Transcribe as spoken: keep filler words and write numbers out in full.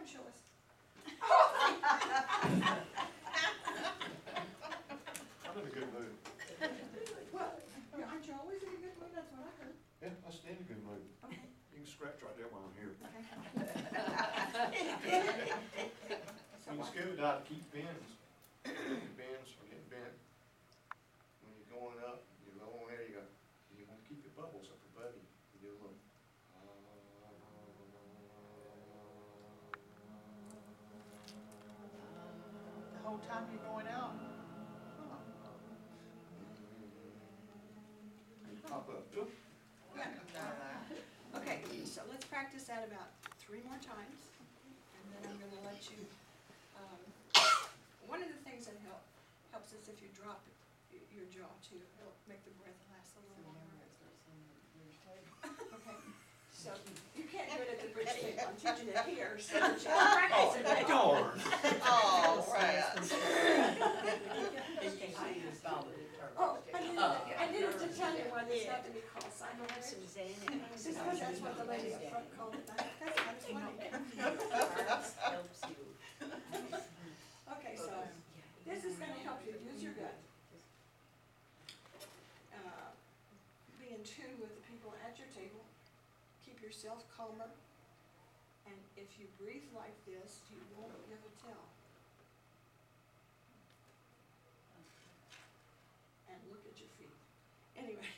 and show us. I'm in a good mood. Well, aren't you always in a good mood? That's what I heard. Yeah, I stay in a good mood. Okay. You can scratch right there while I'm here. Okay. So In what? scuba dive, keep bends. Bends are getting bent. When you're going up, you're low on air, you got, you want to keep your bubbles up above you. You do a little. The whole time you're going out? You pop up. Oop. Yeah. Okay, so let's practice that about three more times, and then I'm gonna let you, um, one of the things that help, helps is if you drop y- your jaw too, it'll make the breath last a little longer. Okay, so you can't do it at the bridge table, I'm teaching it here, so that you can practice it. at home. Oh, right. Oh, I didn't, I didn't to tell you why this got to be called sign language. Because that's what the lady up front called it, that's, that's funny. Helps you. Okay, so this is gonna help you use your gut. Uh, Be in tune with the people at your table, keep yourself calmer, and if you breathe like this, you won't never tell. And look at your feet. Anyway,